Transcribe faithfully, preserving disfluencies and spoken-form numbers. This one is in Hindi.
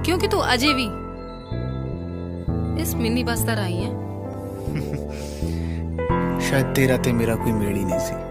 क्योंकि तू अजे भी इस मिनी बस तरह आई है। शायद तेरा ते मेरा कोई मेल ही नहीं सी।